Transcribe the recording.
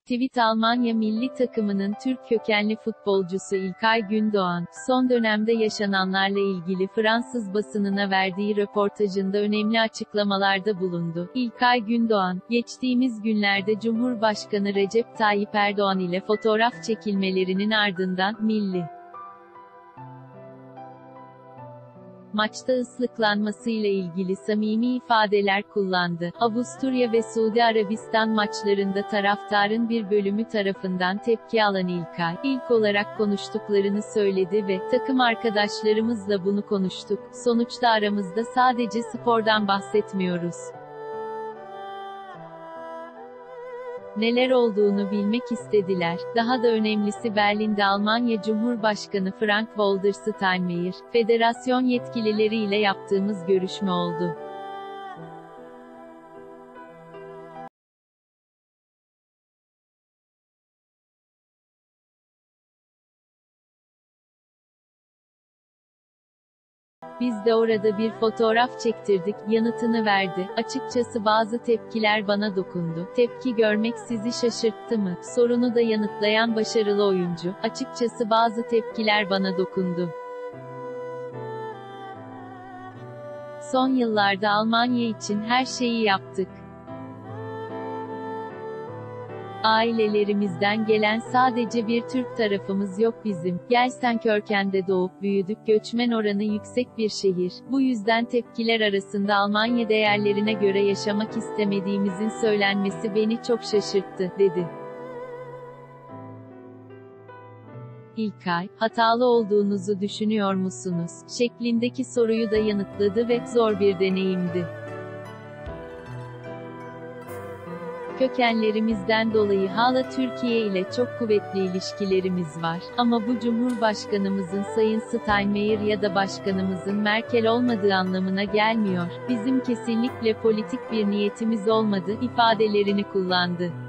Tweet Almanya milli takımının Türk kökenli futbolcusu İlkay Gündoğan, son dönemde yaşananlarla ilgili Fransız basınına verdiği röportajında önemli açıklamalarda bulundu. İlkay Gündoğan, geçtiğimiz günlerde Cumhurbaşkanı Recep Tayyip Erdoğan ile fotoğraf çekilmelerinin ardından, milli maçta ıslıklanmasıyla ilgili samimi ifadeler kullandı. Avusturya ve Suudi Arabistan maçlarında taraftarın bir bölümü tarafından tepki alan İlkay, ilk olarak konuştuklarını söyledi ve "Takım arkadaşlarımızla bunu konuştuk, sonuçta aramızda sadece spordan bahsetmiyoruz. Neler olduğunu bilmek istediler. Daha da önemlisi Berlin'de Almanya Cumhurbaşkanı Frank-Walter Steinmeier, federasyon yetkilileriyle yaptığımız görüşme oldu. Biz de orada bir fotoğraf çektirdik, yanıtını verdi. Açıkçası bazı tepkiler bana dokundu. Tepki görmek sizi şaşırttı mı? Sorunu da yanıtlayan başarılı oyuncu. Açıkçası bazı tepkiler bana dokundu. Son yıllarda Almanya için her şeyi yaptık. Ailelerimizden gelen sadece bir Türk tarafımız yok bizim. Gelsenkirchen'de doğup büyüdük, göçmen oranı yüksek bir şehir. Bu yüzden tepkiler arasında Almanya değerlerine göre yaşamak istemediğimizin söylenmesi beni çok şaşırttı, dedi. İlkay, hatalı olduğunuzu düşünüyor musunuz? Şeklindeki soruyu da yanıtladı ve zor bir deneyimdi. Kökenlerimizden dolayı hala Türkiye ile çok kuvvetli ilişkilerimiz var. Ama bu Cumhurbaşkanımızın Sayın Steinmeier ya da Başkanımızın Merkel olmadığı anlamına gelmiyor. Bizim kesinlikle politik bir niyetimiz olmadı ifadelerini kullandı.